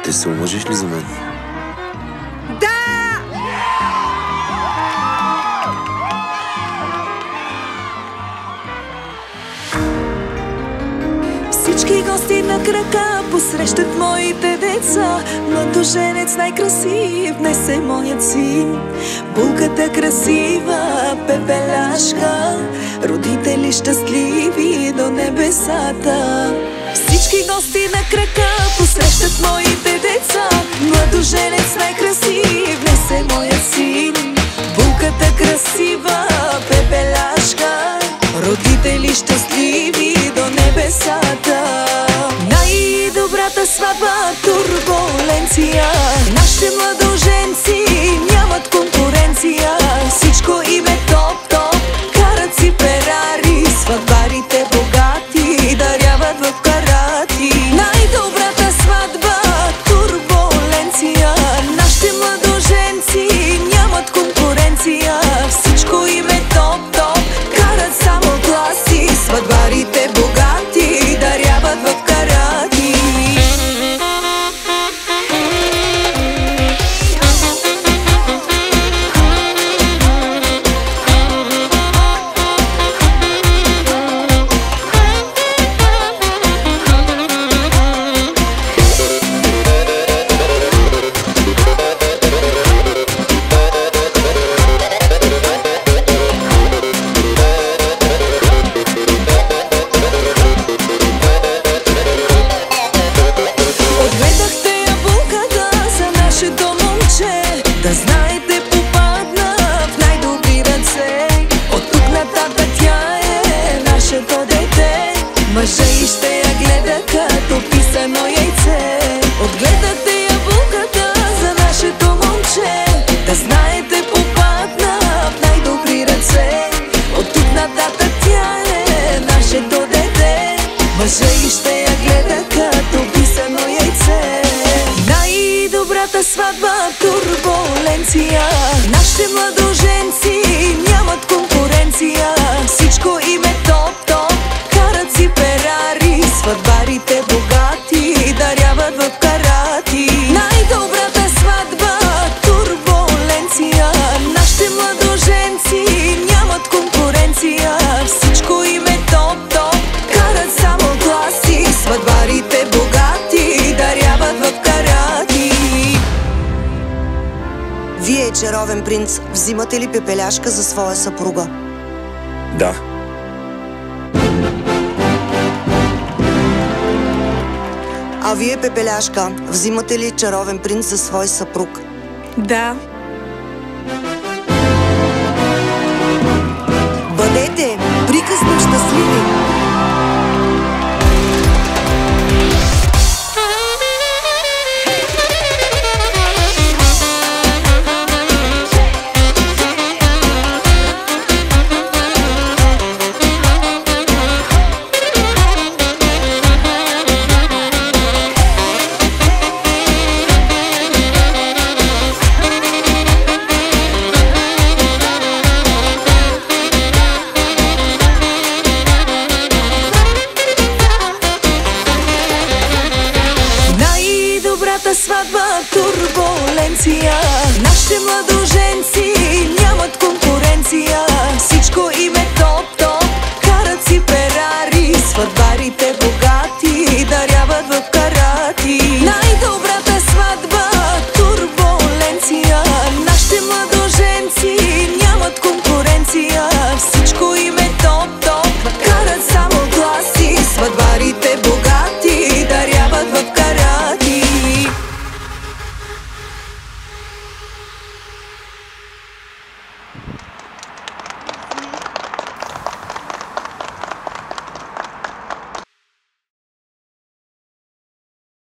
Ще се омъжиш ли за мен? Да! Всички гости на крака посрещат моите деца. Младоженец най-красив, днес е моят син. Булката красива, пепеляшка, родители щастливи до небесата. Всички гости на крака посрещат моите деца. Младоженец най-красив, днес е моят син. Булката красива, пепеляшка, родители щастливи до небесата. Най-добрата сватба, турбуленция. Нашите младоженци нямат конкуренция. Всичко им е топ-топ, карат си Ферари. Сватбарите богати даряват в карати. Най-добрата сватба, турбуленция. Нашите младоженци нямат конкуренция. Всичко им е топ-топ, карат само класи. Сватбарите богати даряват в карати. Да знаете, попадна в най-добри ръце. От тук нататък тя е нашето дете. Мъжа и ще я гледа като писано яйце. Отгледате ябълката за нашето момче. Да знаете, попадна в най-добри ръце. От тук нататък тя е нашето дете. Мъжа и ще я гледа като писано яйце. Най-добрата сватба, турбуленция. Нашите младоженци нямат конкуренция. Всичко им е топ-топ, карат си Ферари. Сватбарите богати даряват в карати. Най-добрата сватба, турбуленция. Нашите младоженци нямат конкуренция. Всичко им е топ-топ, карат само класи. Сватбарите богати даряват в карати. Вие, чаровен принц, взимате ли пепеляшка за своя съпруга? Да. А вие, пепеляшка, взимате ли чаровен принц за свой съпруг? Да. Бъдете приказно щастливи! Сватба, турбуленция. Нашите младоженци нямат конкуренция. Всичко им е